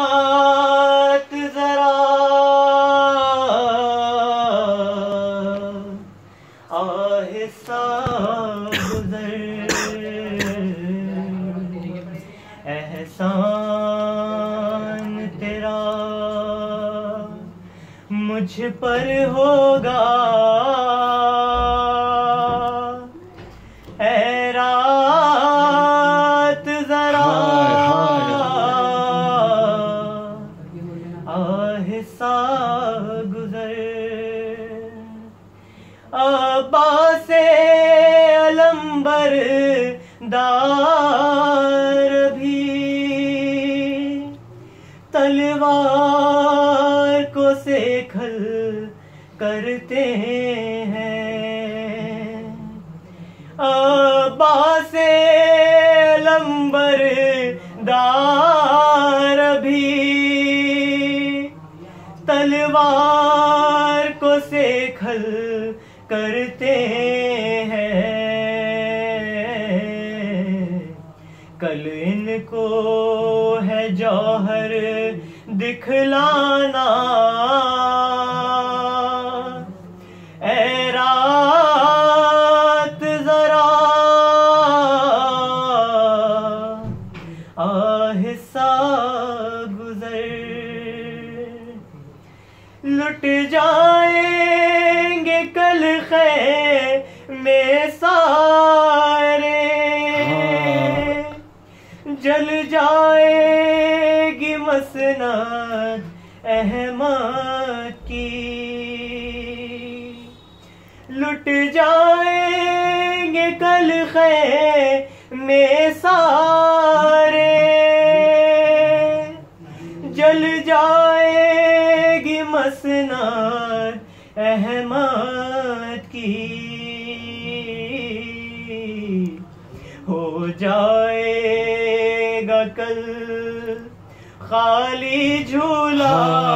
हाथ जरा आहिस्ता गुजर, एहसान तेरा मुझ पर होगा, ऐ रात जरा आहिस्ता गुजर। अब्बासे अलंबर दार भी तलवार को सेखल करते हैं। अब्बासे अलंबर दार भी तलवार को सेखल करते हैं। कल इनको है जौहर दिखलाना, ऐ रात जरा आहिस्ता गुजर। लुट जाएंगे कल ख़ैमे सारे, जल जाएगी मसनद अहमद की। लुट जाएंगे कल ख़ैमे सारे, जल जाएगी मसनद अहमद की। हो जाएगा कल खाली झूला,